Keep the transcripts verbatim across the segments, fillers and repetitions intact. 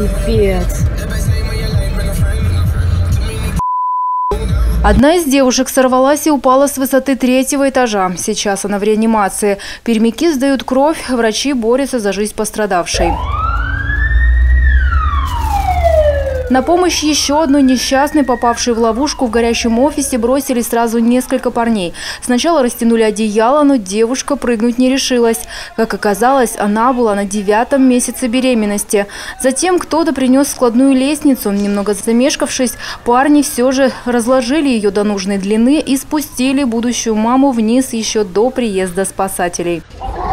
Пипец. Одна из девушек сорвалась и упала с высоты третьего этажа. Сейчас она в реанимации. Пермяки сдают кровь, врачи борются за жизнь пострадавшей. На помощь еще одной несчастной, попавшей в ловушку, в горящем офисе бросили сразу несколько парней. Сначала растянули одеяло, но девушка прыгнуть не решилась. Как оказалось, она была на девятом месяце беременности. Затем кто-то принес складную лестницу. Немного замешкавшись, парни все же разложили ее до нужной длины и спустили будущую маму вниз еще до приезда спасателей.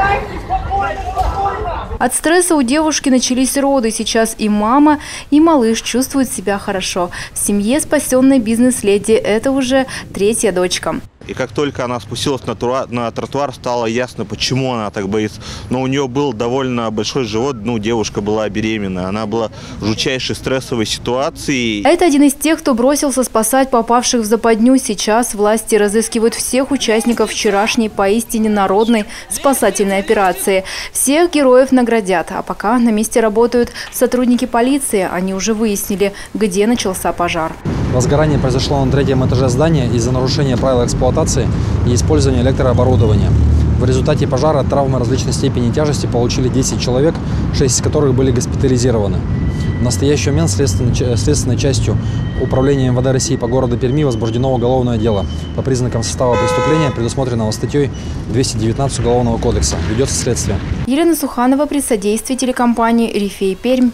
От стресса у девушки начались роды. Сейчас и мама, и малыш чувствуют себя хорошо. В семье спасенной бизнес-леди это уже третья дочка. И как только она спустилась на тротуар, на тротуар, стало ясно, почему она так боится. Но у нее был довольно большой живот, ну, девушка была беременна. Она была в жутчайшей стрессовой ситуации. Это один из тех, кто бросился спасать попавших в западню. Сейчас власти разыскивают всех участников вчерашней поистине народной спасательной операции. Всех героев наградят. А пока на месте работают сотрудники полиции. Они уже выяснили, где начался пожар. Возгорание произошло на третьем этаже здания из-за нарушения правил эксплуатации и использования электрооборудования. В результате пожара травмы различной степени тяжести получили десять человек, шесть из которых были госпитализированы. В настоящий момент следственной, следственной частью Управления эм вэ дэ России по городу Перми возбуждено уголовное дело по признакам состава преступления, предусмотренного статьей двести девятнадцать Уголовного кодекса. Ведется следствие. Елена Суханова при содействии телекомпании «Рифей Пермь».